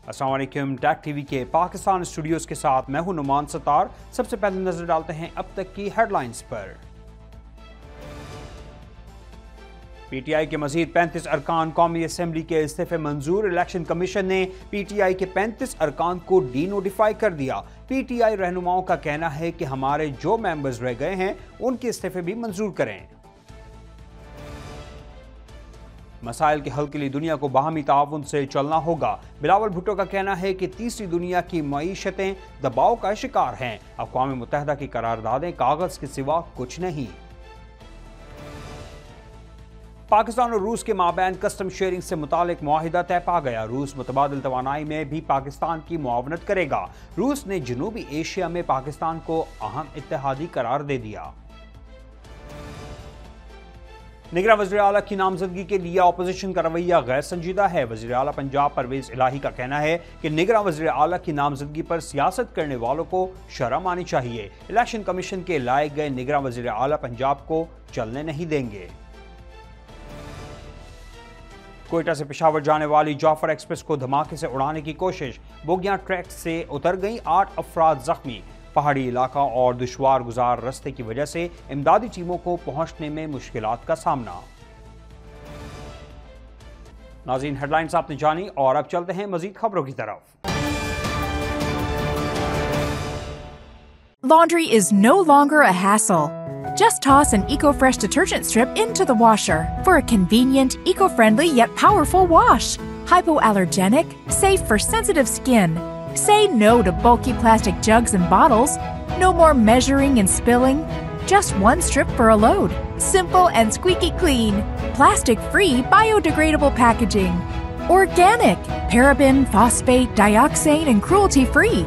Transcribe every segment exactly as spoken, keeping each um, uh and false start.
अस्सलाम वालेकुम। टैक टीवी के पाकिस्तान स्टूडियोज के साथ मैं हूं नुमान सत्तार। सबसे पहले नजर डालते हैं अब तक की हेडलाइंस पर। पीटीआई के मजीद पैंतीस अरकान कौमी असम्बली के इस्तीफे मंजूर। इलेक्शन कमीशन ने पीटीआई के पैंतीस अरकान को डी नोटिफाई कर दिया। पीटीआई रहनुमाओं का कहना है कि हमारे जो मेंबर्स रह गए हैं उनके इस्तीफे भी मंजूर करें। मसाइल के हल के लिए दुनिया को बाहमी ताउन से चलना होगा। बिलावल भुट्टो का कहना है कि तीसरी दुनिया की मईशतें दबाव का शिकार हैं। अक़वाम मुत्तहिदा की करारदादें कागज के सिवा कुछ नहीं। पाकिस्तान और रूस के माबैन कस्टम शेयरिंग से मुतालिक मुआहिदा तय पा गया। रूस मुतबादिल तवानाई में भी पाकिस्तान की मुआवनत करेगा। रूस ने जनूबी एशिया में पाकिस्तान को अहम इत्तेहादी करार दे दिया। निगरां वज़ीर आला की नामजदगी के लिए अपोजिशन का रवैया गैर संजीदा है। वज़ीर आला पंजाब परवेज इलाही का कहना है कि निगरां वज़ीर आला की नामजदगी पर सियासत करने वालों को शर्म आनी चाहिए। इलेक्शन कमीशन के लाए गए निगरां वज़ीर आला पंजाब को चलने नहीं देंगे। कोयटा से पेशावर जाने वाली जाफर एक्सप्रेस को धमाके से उड़ाने की कोशिश। बोगियां ट्रैक से उतर गई, आठ अफराद जख्मी। पहाड़ी इलाका और दुश्वार गुजार रास्ते की वजह से इमदादी टीमों को पहुंचने में मुश्किलात का सामना। नाज़रीन, हेडलाइंस आपने जानी और अब चलते हैं मजीद खबरों की तरफ। Laundry is no longer a hassle. Just toss an EcoFresh detergent strip into the washer for a convenient, eco-friendly yet powerful wash. Hypoallergenic, safe for sensitive skin. Say no to bulky plastic jugs and bottles. No more measuring and spilling. Just one strip for a load. Simple and squeaky clean. Plastic-free, biodegradable packaging. Organic, paraben, phosphate, dioxane, and cruelty-free.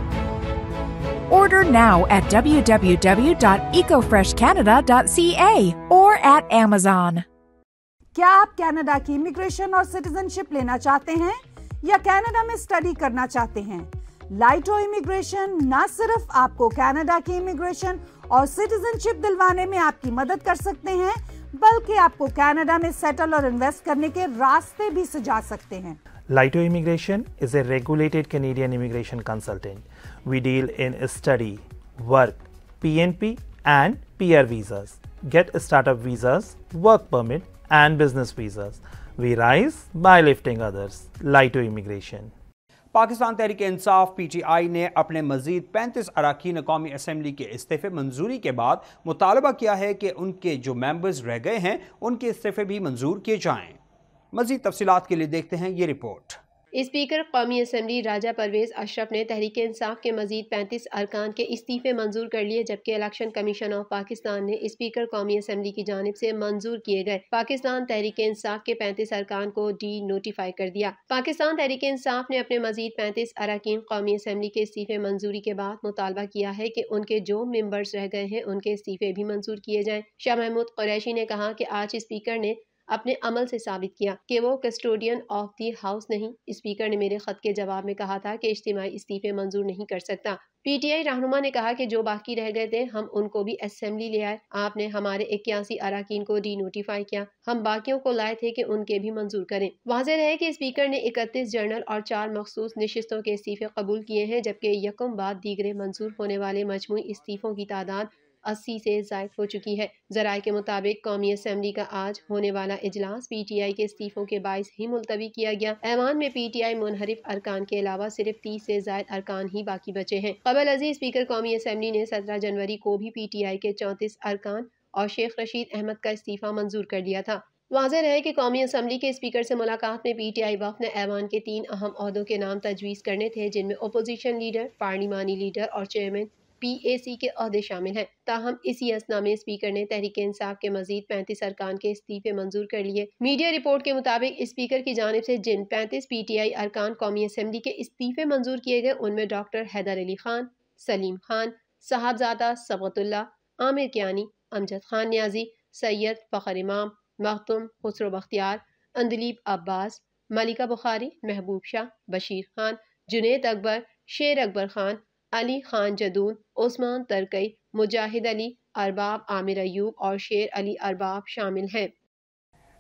Order now at w w w dot eco fresh canada dot c a or at Amazon. क्या आप Canada की immigration और citizenship लेना चाहते हैं या Canada में study करना चाहते हैं? लाइटो इमिग्रेशन न सिर्फ आपको कनाडा की इमिग्रेशन और सिटीजनशिप दिलवाने में आपकी मदद कर सकते हैं, बल्कि आपको कनाडा में सेटल और इन्वेस्ट करने के रास्ते भी सुझा सकते हैं। Laito Immigration is a regulated Canadian immigration consultant. We deal in study, work, P N P and P R visas. Get startup visas, work permit and business visas. We rise by lifting others. Laito Immigration. Pakistan Tehreek Insaf P T I ने अपने मजीद पैंतीस अरकान कौमी assembly के इस्तीफे मंजूरी के बाद मुतालबा किया है कि उनके जो मेंबर्स रह गए हैं उनके इस्तीफे भी मंजूर किए जाएं। मजीद तफसीलात के लिए देखते हैं ये रिपोर्ट। स्पीकर कौमी असम्बली राजा परवेज अशरफ ने तहरीक इंसाफ के मजीद पैंतीस अरकान के इस्तीफे मंजूर कर लिए, जबकि इलेक्शन कमीशन ऑफ पाकिस्तान ने स्पीकर कौमी असम्बली की जानिब से मंजूर किए गए पाकिस्तान तहरीक इंसाफ के पैंतीस अरकान को डी नोटिफाई कर दिया। पाकिस्तान तहरीक इंसाफ ने अपने मजीद पैंतीस अरकान कौमी असम्बली के इस्तीफे मंजूरी के बाद मुतालबा किया है कि उनके जो मेंबर्स रह गए हैं उनके इस्तीफे भी मंजूर किए जाएं। शाह महमूद कुरैशी ने कहा कि आज स्पीकर ने अपने अमल से साबित किया कि वो कस्टोडियन ऑफ दी हाउस नहीं। स्पीकर ने मेरे खत के जवाब में कहा था कि इज्तिमाई इस्तीफे मंजूर नहीं कर सकता। पीटीआई रहनुमा ने कहा कि जो बाकी रह गए थे हम उनको भी असेंबली ले आए। आपने हमारे इक्यासी अरकान को डी नोटिफाई किया, हम बाकियों को लाए थे कि उनके भी मंजूर करें। वाज़ेह रहे कि स्पीकर ने इकतीस जनरल और चार मखसूस नशिस्तों के इस्तीफे कबूल किए हैं, जबकि यकम बाद दीगरे मंजूर होने वाले मजमूई इस्तीफों की तादाद अस्सी से जायद हो चुकी है। जराये के मुताबिक कौमी असम्बली का आज होने वाला इजलास पीटीआई के इस्तीफों के बाइस ही मुलतवी किया गया। ऐवान में पीटीआई मुनहरिफ अरकान के अलावा सिर्फ तीस से जायद अरकान ही बाकी बचे हैं। कबल अजीज स्पीकर कौमी असम्बली ने सत्रह जनवरी को भी पीटीआई के चौंतीस अरकान और शेख रशीद अहमद का इस्तीफा मंजूर कर लिया था। वाज़ेह रहे कि कौमी असम्बली के स्पीकर से मुलाकात में पीटीआई वफ़द ने ऐवान के तीन अहम ओहदों के नाम तजवीज़ करने थे, जिनमें अपोजिशन लीडर, पार्लिमानी लीडर और चेयरमैन पीएसी के ओहदे शामिल हैं। ताहम इसी असना में स्पीकर ने तहरीक इंसाफ के मजीद पैंतीस अरकान के इस्तीफे मंजूर कर लिए। मीडिया रिपोर्ट के मुताबिक स्पीकर की जानिब से जिन पैंतीस पीटीआई अरकान कौमी असम्बली के इस्तीफे मंजूर किए गए उनमें डॉक्टर हैदर अली खान, सलीम खान, साहबजादा सबगतुल्ला, आमिर कियानी, अमजद खान न्याजी, सैयद फ़खर इमाम, मखदूम खुसरो बख्तियार, अंदलीब अब्बास, मलिका बुखारी, महबूब शाह, बशीर खान, जुनेद अकबर, शेर अकबर खान, अली खान जदून, उस्मान तरकई, मुजाहिद अली, अरबाब आमिर अयूब और शेर अली अरबाब शामिल हैं।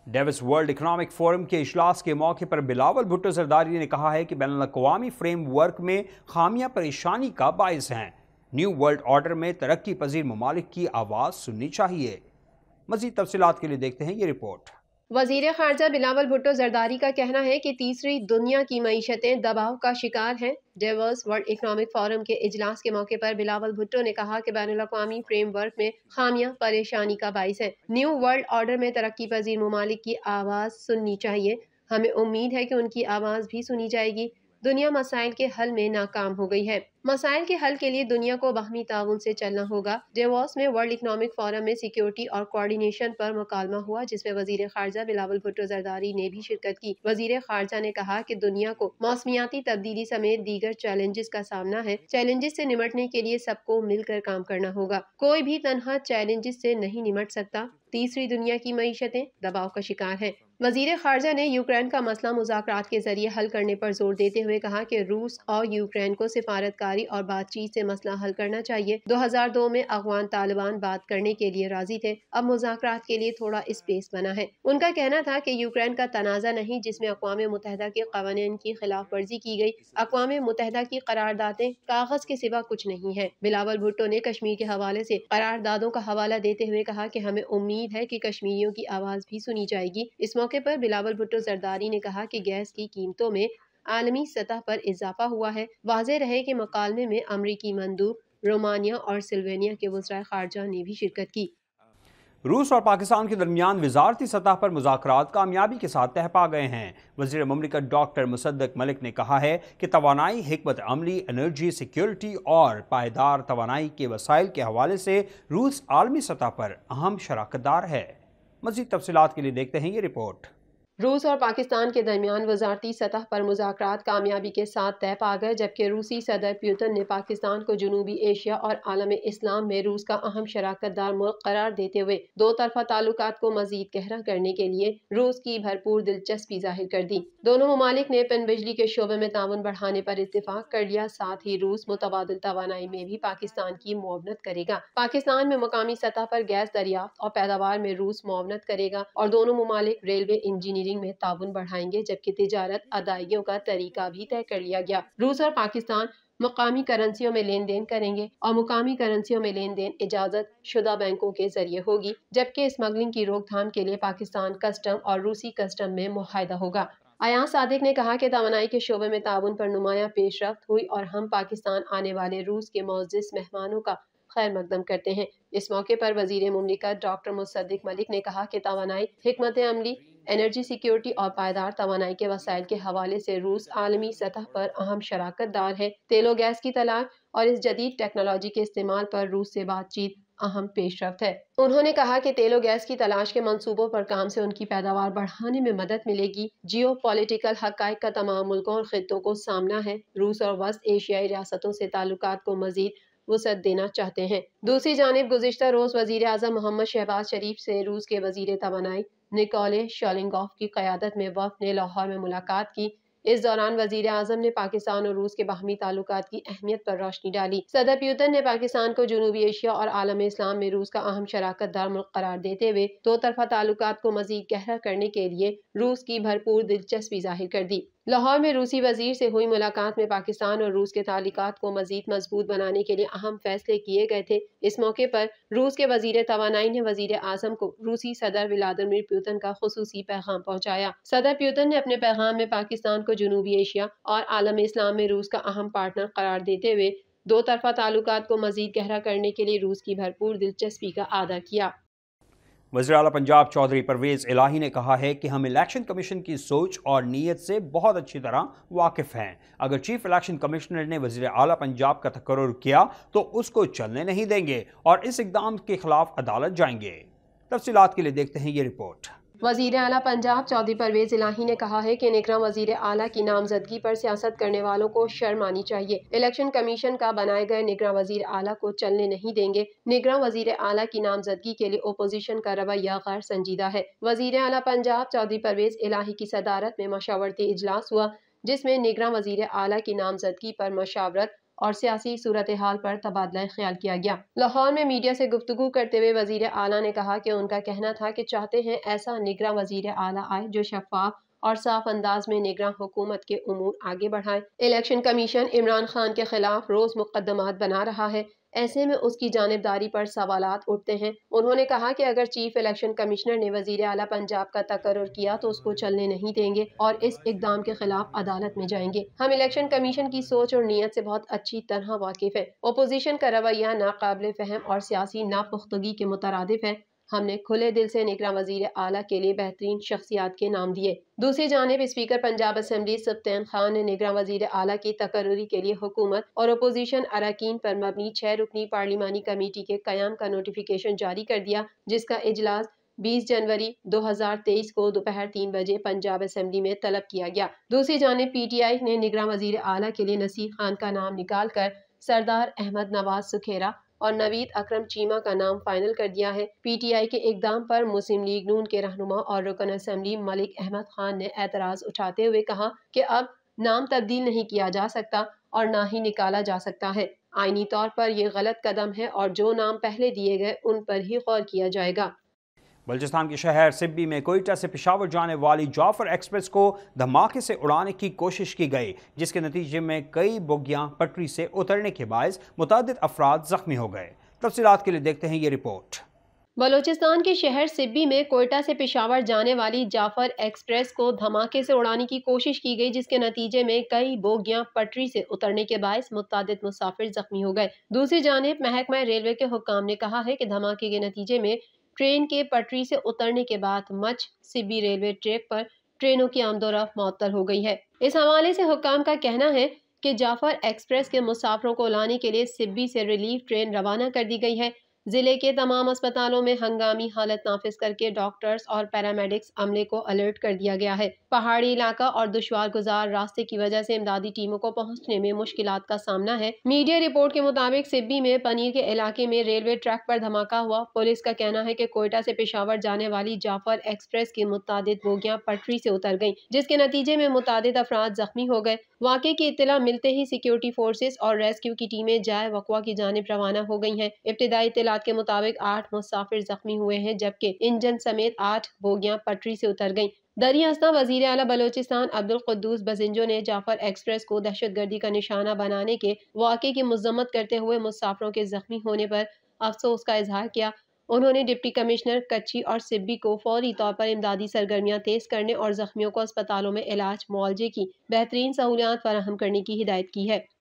डेविस वर्ल्ड इकोनॉमिक फोरम के इजलास के मौके पर बिलावल भुट्टो जरदारी ने कहा है कि बैनुल-अक़वामी फ्रेमवर्क में खामियां परेशानी का बायस हैं। न्यू वर्ल्ड ऑर्डर में तरक्की पजीर ममालिक की आवाज़ सुननी चाहिए। मज़ीद तफसीलात के लिए देखते हैं ये रिपोर्ट। वज़ीर ख़ारजा बिलावल भुट्टो जरदारी का कहना है कि तीसरी दुनिया की मईशतें दबाव का शिकार हैं। डेवस वर्ल्ड इकोनॉमिक फोरम के इजलास के मौके पर बिलावल भुट्टो ने कहा कि बैनुल-अक़वामी फ्रेमवर्क में खामियां परेशानी का बाइस हैं। न्यू वर्ल्ड ऑर्डर में तरक्की पजीर ममालिक की आवाज़ सुननी चाहिए। हमें उम्मीद है कि उनकी आवाज़ भी सुनी जाएगी। दुनिया मसाइल के हल में नाकाम हो गई है। मसाइल के हल के लिए दुनिया को बाहमी ताउन से चलना होगा। डेवोस में वर्ल्ड इकोनॉमिक फोरम में सिक्योरिटी और कोऑर्डिनेशन पर मुकालमा हुआ, जिसमें वजीर खारजा बिलावल भुट्टो जरदारी ने भी शिरकत की। वजीर खारजा ने कहा कि दुनिया को मौसमियाती तब्दीली समेत दीगर चैलेंजेस का सामना है। चैलेंजेस से निमटने के लिए सबको मिलकर काम करना होगा। कोई भी तनहा चैलेंजेस से नहीं निमट सकता। तीसरी दुनिया की मईशतें दबाव का शिकार है। वजीर खारजा ने यूक्रेन का मसला मुज़ाकरात के जरिए हल करने पर जोर देते हुए कहा कि रूस और यूक्रेन को सिफारतकारी और बातचीत से मसला हल करना चाहिए। दो हज़ार दो में अफगान तालिबान बात करने के लिए राजी थे, अब मुज़ाकरात के लिए थोड़ा स्पेस बना है। उनका कहना था कि यूक्रेन का तनाज़ा नहीं जिसमें अक़वाम मुत्तहिदा के क़वानीन की खिलाफ वर्जी की गई। अक़वाम मुत्तहिदा की करारदादें कागज के सिवा कुछ नहीं है। बिलावल भुट्टो ने कश्मीर के हवाले से करारदादों का हवाला देते हुए कहा कि हमें उम्मीद है कि कश्मीरियों की आवाज़ भी सुनी जाएगी। इस मौके पर बिलावल भुट्टो जरदारी ने कहा कि गैस की कीमतों में आलमी सतह पर इजाफा हुआ है। वाज़ेह रहे कि मुकालमे में अमरीकी मंदूब, रोमानिया और सिल्वेनिया के वज़राए ख़ारजा ने भी शिरकत की। रूस और पाकिस्तान के दरमियान वजारती सतह पर मुज़ाकरात कामयाबी के साथ तह पा गए हैं। वज़ीर ममलिकत डॉक्टर मुसद्दक मलिक ने कहा है कि तवानाई, हिकमत अमली, एनर्जी सिक्योरिटी और पायदार तवानाई के वसाइल के हवाले से रूस आलमी सतह पर अहम शराकतदार है। मज़ीद तफसीलात के लिए देखते हैं ये रिपोर्ट। रूस और पाकिस्तान के दरमियान वजारती सतह पर मुज़ाकरात कामयाबी के साथ तय पा गए, जबकि रूसी सदर पुतिन ने पाकिस्तान को जनूबी एशिया और आलम इस्लाम में रूस का अहम शराकतदार मुल्क करार देते हुए दो तरफा ताल्लुकात को मजीद गहरा करने के लिए रूस की भरपूर दिलचस्पी जाहिर कर दी। दोनों ममालिक ने पन बिजली के शोबे में ताउन बढ़ाने पर इत्तेफाक कर लिया। साथ ही रूस मुतबादिल तवानाई में भी पाकिस्तान की मुआवनत करेगा। पाकिस्तान में मकामी सतह पर गैस दरियाफ्त और पैदावार में रूस मुआवनत करेगा और दोनों ममालिक रेलवे इंजीनियरिंग में ताउन बढ़ाएंगे, जबकि तिजारत अदायगियों का तरीका भी तय कर लिया गया। रूस और पाकिस्तान मुकामी करेंसियों में लेन देन करेंगे और मुकामी करेंसियों में लेन देन इजाजत शुदा बैंकों के जरिए होगी, जबकि स्मगलिंग की रोकथाम के लिए पाकिस्तान कस्टम और रूसी कस्टम में मुआहदा होगा। अयान सादिक ने कहा कि तवानाई के शोबे में ताउन पर नुमाया पेशरफ्त हुई और हम पाकिस्तान आने वाले रूस के मोअज़्ज़िज़ मेहमानों का खैर मकदम करते हैं। इस मौके पर वजीर मुमलिकत डॉक्टर मुसद्दिक मलिक ने कहा कि तवानाई, हिकमत अमली, एनर्जी सिक्योरिटी और पायदार तवानाई के वसाइल के हवाले से रूस आलमी सतह पर अहम शराकतदार है। तेलो गैस की तलाश और इस जदीद टेक्नोलॉजी के इस्तेमाल पर रूस से बातचीत अहम पेशरफ्त है। उन्होंने कहा कि तेलो गैस की तलाश के मंसूबों पर काम से उनकी पैदावार बढ़ाने में मदद मिलेगी। जियो पॉलिटिकल हक़ाइक़ का तमाम मुल्कों और खित्तों को सामना है। रूस और वस्त एशियाई रियासतों से ताल्लुकात को मजीद वसअत देना चाहते हैं। दूसरी जानिब गुज़िश्ता रोज़ वज़ीर आज़म मोहम्मद शहबाज शरीफ से रूस के वज़ीर तवानाई निकोले शोलिंगॉफ की क़यादत में वफ़द ने लाहौर में मुलाकात की। इस दौरान वज़ीर आज़म ने पाकिस्तान और रूस के बाहमी ताल्लुकात की अहमियत पर रोशनी डाली। सदर पुतिन ने पाकिस्तान को जनूबी एशिया और आलम इस्लाम में रूस का अहम शराकतदार मुल्क करार देते हुए दो तरफा ताल्लुकात को मजीद गहरा करने के लिए रूस की भरपूर दिलचस्पी जाहिर कर दी। लाहौर में रूसी वजीर से हुई मुलाकात में पाकिस्तान और रूस के ताल्लुकात को मजीद मजबूत बनाने के लिए अहम फैसले किए गए थे। इस मौके पर रूस के वजीर तवानाई ने वजीर आज़म को रूसी सदर व्लादिमीर पुतिन का खुसूसी पैगाम पहुँचाया। सदर पुतिन ने अपने पैगाम में पाकिस्तान को जनूबी एशिया और आलम इस्लाम में रूस का अहम पार्टनर करार देते हुए दो तरफा ताल्लुकात को मजीद गहरा करने के लिए रूस की भरपूर दिलचस्पी का आदा किया। वज़ीर आला पंजाब चौधरी परवेज़ इलाही ने कहा है कि हम इलेक्शन कमीशन की सोच और नीयत से बहुत अच्छी तरह वाकिफ़ हैं। अगर चीफ इलेक्शन कमिश्नर ने वज़ीर आला पंजाब का तकर्रुर किया तो उसको चलने नहीं देंगे और इस इक़दाम के खिलाफ अदालत जाएंगे। तफसीलात के लिए देखते हैं ये रिपोर्ट। वज़ीर आला पंजाब चौधरी परवेज़ इलाही ने कहा है कि निगरां वज़ीर आला की नामजदगी पर सियासत करने वालों को शर्म आनी चाहिए। इलेक्शन कमीशन का बनाए गए निगरां वज़ीर आला को चलने नहीं देंगे। निगरां वज़ीर आला की नामजदगी के लिए ओपोजिशन का रवैया गैर संजीदा है। वज़ीर आला पंजाब चौधरी परवेज़ इलाही की सदारत में मशावरती इजलास हुआ, जिसमें निगरां वज़ीर आला की नामजदगी पर मशावरत और सियासी सूरत हाल पर तबादला ख्याल किया गया। लाहौर में मीडिया से गुफ्तगू करते हुए वजीर आला ने कहा कि उनका कहना था कि चाहते हैं ऐसा निगरां वजीर आला आए जो शफाफ और साफ अंदाज में निगरां हुकूमत के उमूर आगे बढ़ाए। इलेक्शन कमीशन इमरान खान के खिलाफ रोज मुकदमात बना रहा है, ऐसे में उसकी जानिबदारी पर सवालात उठते हैं। उन्होंने कहा कि अगर चीफ इलेक्शन कमिश्नर ने वजीर आला पंजाब का तकर्रुर किया तो उसको चलने नहीं देंगे और इस इकदाम के खिलाफ अदालत में जाएंगे। हम इलेक्शन कमीशन की सोच और नीयत से बहुत अच्छी तरह वाकिफ है। ओपोजिशन का रवैया नाकाबिल फहम और सियासी नापुख्तगी के मुतरादिफ है। हमने खुले दिल से निगरां वजीर आला के लिए बेहतरीन शख्सियात के नाम दिए। दूसरी जानिब स्पीकर पंजाब असम्बली सफ्तान खान ने निगरां वजीर आला की तकर्रुरी के लिए हुकूमत और अपोजिशन अरकान पर मबनी छह रुकनी पार्लिमानी कमेटी के कयाम का नोटिफिकेशन जारी कर दिया, जिसका इजलास बीस जनवरी दो हजार तेईस को दोपहर तीन बजे पंजाब असम्बली में तलब किया गया। दूसरी जानिब पी टी आई ने निगरां वजीर आला के लिए नसीर खान का नाम निकाल कर सरदार अहमद नवाज सुखेरा और नवीद अकरम चीमा का नाम फाइनल कर दिया है। पीटीआई के इकदाम पर मुस्लिम लीग नून के रहनुमा और रुकन असम्बली मलिक अहमद खान ने एतराज उठाते हुए कहा कि अब नाम तब्दील नहीं किया जा सकता और ना ही निकाला जा सकता है। आईनी तौर पर यह गलत कदम है और जो नाम पहले दिए गए उन पर ही गौर किया जाएगा। बलूचिस्तान के शहर सिब्बी में कोयटा से पेशावर जाने वाली जाफर एक्सप्रेस को धमाके से उड़ाने की कोशिश की गई, जिसके नतीजे में कई बोगियां पटरी से उतरने के बायस मुतादिद अफराद जख्मी हो गए। तफसीलात के लिए देखते हैं ये रिपोर्ट। बलूचिस्तान के शहर सिब्बी में कोयटा से पेशावर जाने वाली जाफर एक्सप्रेस को धमाके से उड़ाने की कोशिश की गई, जिसके नतीजे में कई बोगियां पटरी से उतरने के बायस मुतादिद मुसाफिर जख्मी हो गए। दूसरी जानिब महकमा रेलवे के हुक्काम ने कहा है कि धमाके के नतीजे में ट्रेन के पटरी से उतरने के बाद मच सिब्बी रेलवे ट्रैक पर ट्रेनों की आमदोरफ्त मअतल हो गई है। इस हवाले से हुक्काम का कहना है कि जाफर एक्सप्रेस के मुसाफिरों को लाने के लिए सिब्बी से रिलीफ ट्रेन रवाना कर दी गई है। जिले के तमाम अस्पतालों में हंगामी हालत नाफिज करके डॉक्टर्स और पैरामेडिक्स अमले को अलर्ट कर दिया गया है। पहाड़ी इलाका और दुश्वार गुजार रास्ते की वजह से इमदादी टीमों को पहुंचने में मुश्किलात का सामना है। मीडिया रिपोर्ट के मुताबिक सिब्बी में पनीर के इलाके में रेलवे ट्रैक पर धमाका हुआ। पुलिस का कहना है कि कोयटा से पेशावर जाने वाली जाफर एक्सप्रेस की मुतादिद बोगियां पटरी से उतर गयी, जिसके नतीजे में मुतादिद अफराद जख्मी हो गए। वाक़े की इत्तला मिलते ही सिक्योरिटी फोर्सेस और रेस्क्यू की टीमें जाए वक़वा की जानिब रवाना हो गई हैं। इब्तिदाई इत्तलात के मुताबिक आठ मुसाफिर जख्मी हुए हैं, जबकि इंजन समेत आठ बोगियां पटरी से उतर गईं। दरी हस्ता वज़ीर आला बलोचिस्तान अब्दुल कुद्दूस बजिंजो ने जाफर एक्सप्रेस को दहशतगर्दी का निशाना बनाने के वाक़े की मज़म्मत करते हुए मुसाफिरों के जख्मी होने पर अफसोस का इजहार किया। उन्होंने डिप्टी कमिश्नर कच्ची और सिब्बी को फौरी तौर पर इमदादी सरगर्मियां तेज करने और जख्मियों को अस्पतालों में इलाज मुआवजे की बेहतरीन सहूलियात फराहम करने की हिदायत की है।